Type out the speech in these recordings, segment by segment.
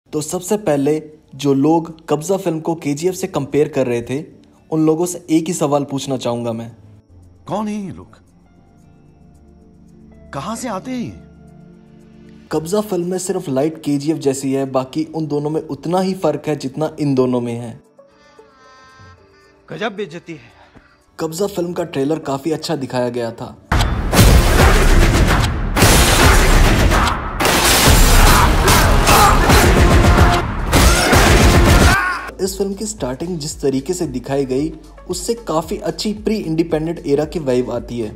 तो सबसे पहले जो लोग कब्जा फिल्म को केजीएफ से कंपेयर कर रहे थे, उन लोगों से एक ही सवाल पूछना चाहूंगा मैं। कौन है ये लोग? कहां से आते हैं ये? कब्जा फिल्म में सिर्फ लाइट केजीएफ जैसी है, बाकी उन दोनों में उतना ही फर्क है जितना इन दोनों में है। गजब बेइज्जती है। कब्जा फिल्म का ट्रेलर काफी अच्छा दिखाया गया था। इस फिल्म की स्टार्टिंग जिस तरीके से दिखाई गई, उससे काफी अच्छी प्री इंडिपेंडेंट एरा की वाइब आती है।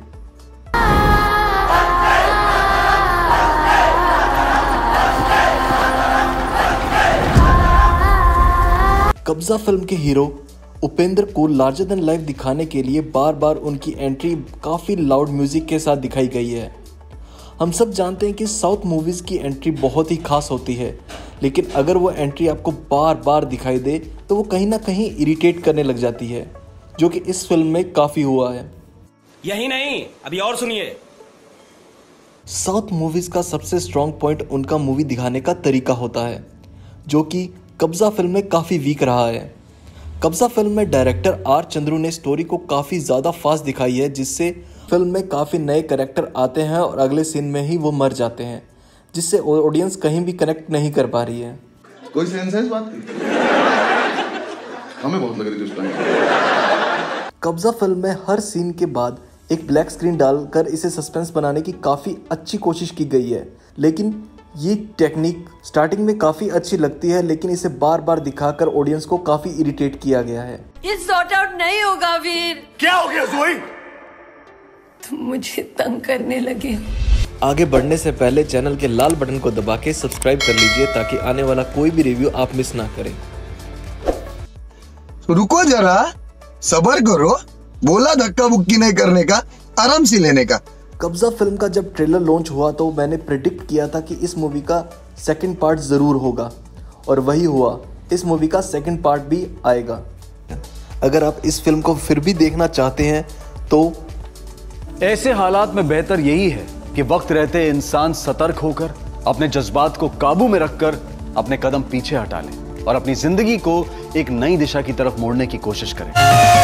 कब्जा फिल्म के हीरो उपेंद्र को लार्जर देन लाइफ दिखाने के लिए बार बार उनकी एंट्री काफी लाउड म्यूजिक के साथ दिखाई गई है। हम सब जानते हैं कि साउथ मूवीज की एंट्री बहुत ही खास होती है, लेकिन अगर वो एंट्री आपको बार बार दिखाई दे तो वो कहीं ना कहीं इरिटेट करने लग जाती है, जो कि इस फिल्म में काफी हुआ है। यही नहीं, अभी और सुनिए। साउथ मूवीज का सबसे स्ट्रॉन्ग पॉइंट उनका मूवी दिखाने का तरीका होता है, जो कि कब्जा फिल्म में काफी वीक रहा है। कब्जा फिल्म में डायरेक्टर आर चंद्रू ने स्टोरी को काफी ज्यादा फास्ट दिखाई है, जिससे फिल्म में काफी नए कैरेक्टर आते हैं और अगले सीन में ही वो मर जाते हैं, जिससे ऑडियंस कहीं भी कनेक्ट नहीं कर पा रही है। कोई सेंस है इस बात की? हमें बहुत लग रही थी उस टाइम। कब्जा फिल्म में हर सीन के बाद एक ब्लैक स्क्रीन डालकर इसे सस्पेंस बनाने की काफी अच्छी कोशिश की गई है, लेकिन ये टेक्निक स्टार्टिंग में काफी अच्छी लगती है, लेकिन इसे बार बार दिखाकर ऑडियंस को काफी इरिटेट किया गया है। ये सॉर्ट आउट नहीं होगा वीर। क्या हो गया जोई? तुम मुझे तंग करने लगे। आगे बढ़ने से पहले चैनल के लाल बटन को दबा के सब्सक्राइब कर लीजिए, ताकि आने वाला कोई भी रिव्यू आप मिस ना करें। रुको जरा, सब्र करो। बोला धक्का बुक्की नहीं करने का, आराम से लेने का। कब्जा फिल्म का जब ट्रेलर लॉन्च हुआ तो मैंने प्रिडिक्ट किया था कि इस मूवी का सेकंड पार्ट ज़रूर होगा, और वही हुआ। इस मूवी का सेकंड पार्ट भी आएगा। अगर आप इस फिल्म को फिर भी देखना चाहते हैं तो ऐसे हालात में बेहतर यही है कि वक्त रहते इंसान सतर्क होकर अपने जज्बात को काबू में रखकर अपने कदम पीछे हटा ले और अपनी जिंदगी को एक नई दिशा की तरफ मोड़ने की कोशिश करे।